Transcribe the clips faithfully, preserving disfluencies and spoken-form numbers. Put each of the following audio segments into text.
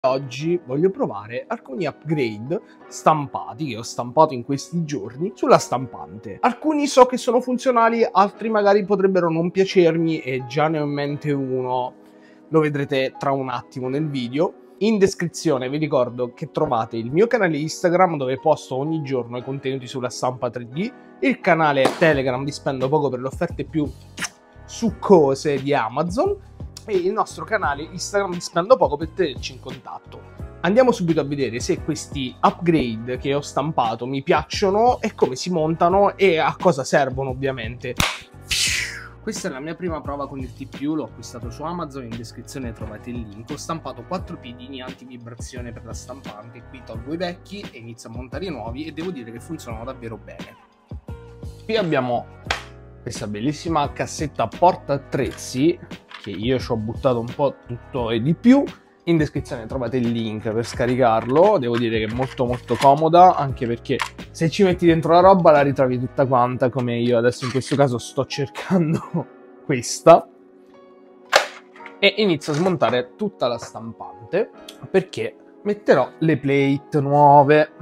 Oggi voglio provare alcuni upgrade stampati che ho stampato in questi giorni sulla stampante. Alcuni so che sono funzionali, altri magari potrebbero non piacermi e già ne ho in mente uno, lo vedrete tra un attimo nel video. In descrizione vi ricordo che trovate il mio canale Instagram dove posto ogni giorno i contenuti sulla stampa tre D, il canale Telegram di Spendo Poco per le offerte più succose di Amazon e il nostro canale Instagram di Spendo Poco per tenerci in contatto. Andiamo subito a vedere se questi upgrade che ho stampato mi piacciono e come si montano e a cosa servono ovviamente. Questa è la mia prima prova con il T più, l'ho acquistato su Amazon, in descrizione trovate il link. Ho stampato quattro piedini antivibrazione per la stampante, qui tolgo i vecchi e inizio a montare i nuovi e devo dire che funzionano davvero bene. Qui abbiamo questa bellissima cassetta portaattrezzi che io ci ho buttato un po' tutto e di più. In descrizione trovate il link per scaricarlo. Devo dire che è molto molto comoda, anche perché se ci metti dentro la roba la ritrovi tutta quanta, come io adesso in questo caso sto cercando questa, e inizio a smontare tutta la stampante perché metterò le plate nuove.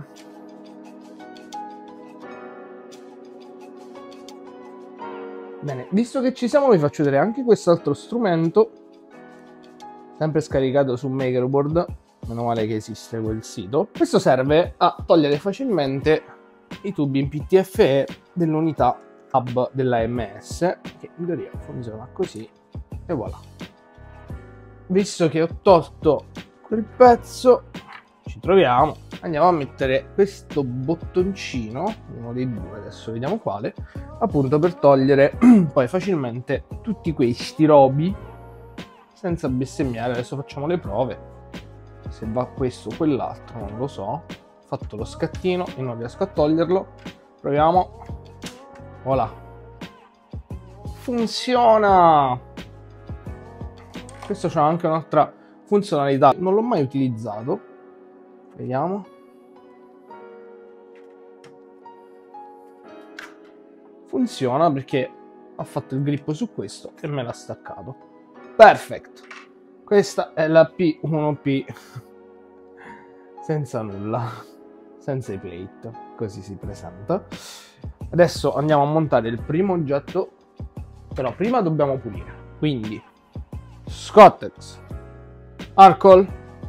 Bene, visto che ci siamo vi faccio vedere anche quest'altro strumento, sempre scaricato su Makerboard, meno male che esiste quel sito. Questo serve a togliere facilmente i tubi in P T F E dell'unità hub dell'A M S, che in teoria funziona così, e voilà. Visto che ho tolto quel pezzo, ci troviamo, andiamo a mettere questo bottoncino, uno dei due, adesso vediamo quale, appunto per togliere poi facilmente tutti questi robi senza bestemmiare. Adesso facciamo le prove, se va questo o quell'altro non lo so. Ho fatto lo scattino e non riesco a toglierlo, proviamo, voilà, funziona. Questo c'ha anche un'altra funzionalità, non l'ho mai utilizzato, vediamo. Funziona perché ho fatto il grip su questo e me l'ha staccato. Perfetto. Questa è la P uno P senza nulla, senza i plate, così si presenta. Adesso andiamo a montare il primo oggetto, però prima dobbiamo pulire. Quindi Scottex, alcol,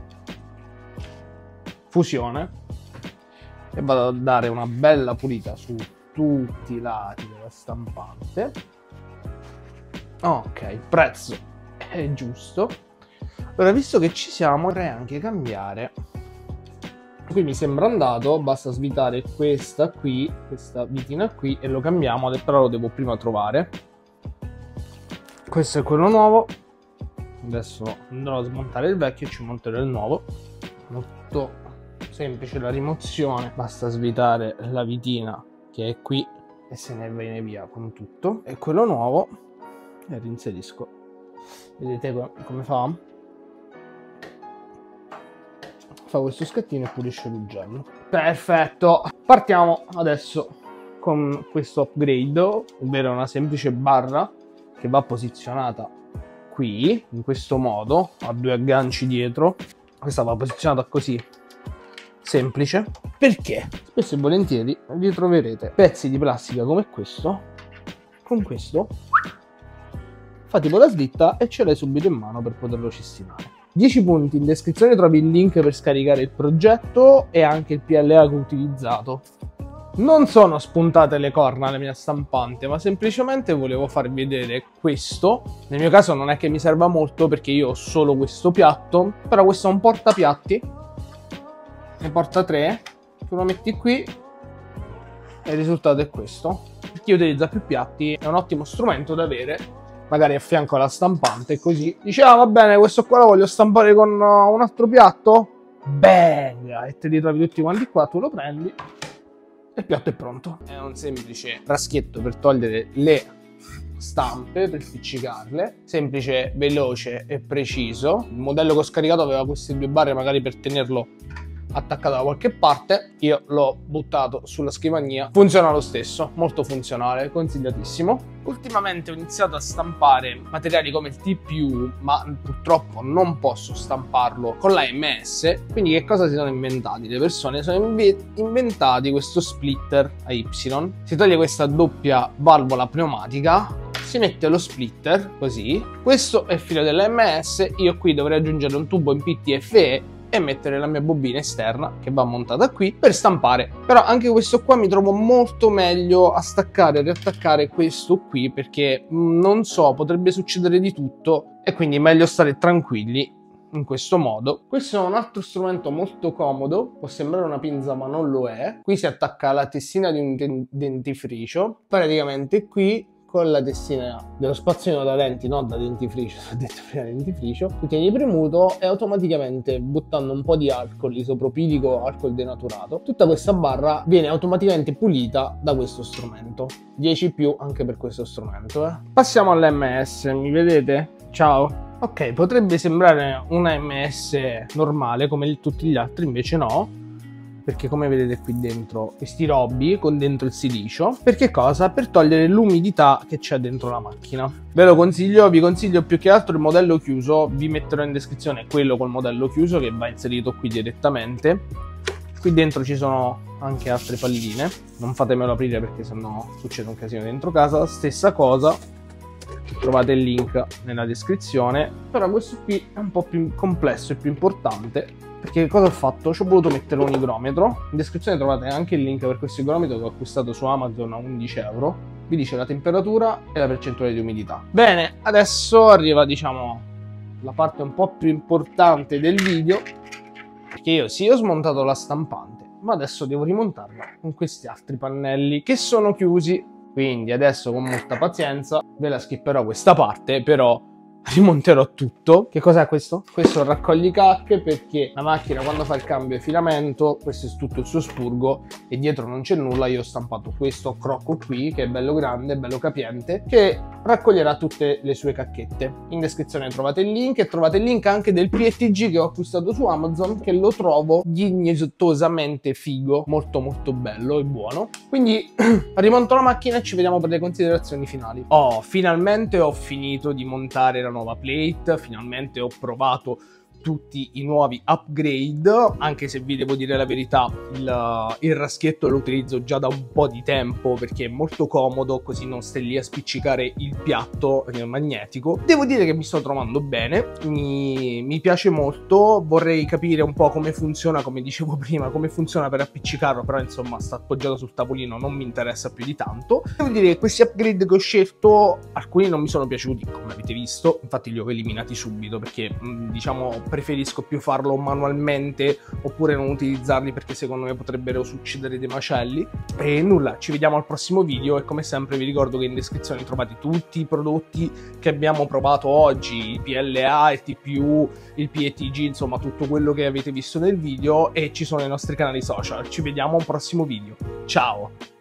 fusione, e vado a dare una bella pulita su tutti i lati della stampante. Ok, prezzo è giusto. Allora, visto che ci siamo, vorrei anche cambiare. Qui mi sembra andato, basta svitare questa qui, questa vitina qui, e lo cambiamo, però lo devo prima trovare. Questo è quello nuovo. Adesso andrò a smontare il vecchio e ci monterò il nuovo. Molto semplice la rimozione, basta svitare la vitina che è qui e se ne viene via con tutto. E quello nuovo e rinserisco. Vedete come fa? Fa questo scattino e pulisce l'ugello. Perfetto. Partiamo adesso con questo upgrade, ovvero una semplice barra che va posizionata qui in questo modo, ha due agganci dietro. Questa va posizionata così, semplice, perché spesso e volentieri vi troverete pezzi di plastica come questo. Con questo fa tipo la slitta e ce l'hai subito in mano per poterlo cestinare. dieci punti, in descrizione trovi il link per scaricare il progetto e anche il P L A che ho utilizzato. Non sono spuntate le corna alla mia stampante, ma semplicemente volevo farvi vedere questo. Nel mio caso non è che mi serva molto perché io ho solo questo piatto, però questo è un portapiatti, ne porta tre, tu lo metti qui e il risultato è questo. Per chi utilizza più piatti è un ottimo strumento da avere, magari a fianco alla stampante, così dice: ah, va bene, questo qua lo voglio stampare con un altro piatto, bang, e te li trovi tutti quanti qua, tu lo prendi e il piatto è pronto. È un semplice raschietto per togliere le stampe, per spiccicarle, semplice, veloce e preciso. Il modello che ho scaricato aveva queste due barre magari per tenerlo attaccato da qualche parte, io l'ho buttato sulla scrivania, funziona lo stesso, molto funzionale, consigliatissimo. Ultimamente ho iniziato a stampare materiali come il T P U, ma purtroppo non posso stamparlo con l'A M S, quindi che cosa si sono inventati? Le persone sono inve inventati questo splitter a Y, si toglie questa doppia valvola pneumatica, si mette lo splitter così, questo è il filo dell'A M S, io qui dovrei aggiungere un tubo in P T F E e mettere la mia bobina esterna che va montata qui per stampare. Però anche questo qua mi trovo molto meglio a staccare e riattaccare questo qui, perché non so, potrebbe succedere di tutto e quindi è meglio stare tranquilli in questo modo. Questo è un altro strumento molto comodo, può sembrare una pinza ma non lo è. Qui si attacca la tessina di un dentifricio, praticamente qui con la tessina dello spazzolino da denti, non da dentifricio, ho detto prima dentifricio, tu tieni premuto e automaticamente, buttando un po' di alcol isopropilico, alcol denaturato, tutta questa barra viene automaticamente pulita da questo strumento. dieci più anche per questo strumento. Eh. Passiamo all'M S, mi vedete? Ciao! Ok, potrebbe sembrare un A M S normale come tutti gli altri, invece no. Perché come vedete qui dentro questi robbi con dentro il silicio, per che cosa? Per togliere l'umidità che c'è dentro la macchina. Ve lo consiglio, vi consiglio più che altro il modello chiuso, vi metterò in descrizione quello col modello chiuso che va inserito qui direttamente. Qui dentro ci sono anche altre palline, non fatemelo aprire perché sennò succede un casino dentro casa. Stessa cosa, trovate il link nella descrizione, però questo qui è un po' più complesso e più importante. Perché cosa ho fatto? Ci ho voluto mettere un igrometro. In descrizione trovate anche il link per questo igrometro che ho acquistato su Amazon a undici euro. Vi dice la temperatura e la percentuale di umidità. Bene, adesso arriva, diciamo, la parte un po' più importante del video. Perché io sì, ho smontato la stampante, ma adesso devo rimontarla con questi altri pannelli che sono chiusi. Quindi adesso con molta pazienza ve la skipperò questa parte, però rimonterò tutto. Che cos'è questo? Questo è un raccoglicacche, perché la macchina quando fa il cambio di filamento, questo è tutto il suo spurgo e dietro non c'è nulla. Io ho stampato questo crocco qui che è bello grande, bello capiente, che raccoglierà tutte le sue cacchette. In descrizione trovate il link e trovate il link anche del P E T G che ho acquistato su Amazon, che lo trovo dignitosamente figo, molto molto bello e buono. Quindi rimonto la macchina e ci vediamo per le considerazioni finali. Oh, finalmente ho finito di montare la nuova plate, finalmente ho provato tutti i nuovi upgrade, anche se vi devo dire la verità, il, il raschietto lo utilizzo già da un po' di tempo perché è molto comodo, così non stai lì a spiccicare il piatto nel magnetico. Devo dire che mi sto trovando bene, mi, mi piace molto, vorrei capire un po' come funziona, come dicevo prima, come funziona per appiccicarlo, però insomma sta appoggiato sul tavolino, non mi interessa più di tanto. Devo dire che questi upgrade che ho scelto, alcuni non mi sono piaciuti, come avete visto, infatti li ho eliminati subito perché diciamo preferisco più farlo manualmente oppure non utilizzarli perché secondo me potrebbero succedere dei macelli. E nulla, ci vediamo al prossimo video e come sempre vi ricordo che in descrizione trovate tutti i prodotti che abbiamo provato oggi, il P L A, il T P U, il P E T G, insomma tutto quello che avete visto nel video, e ci sono i nostri canali social. Ci vediamo al prossimo video, ciao!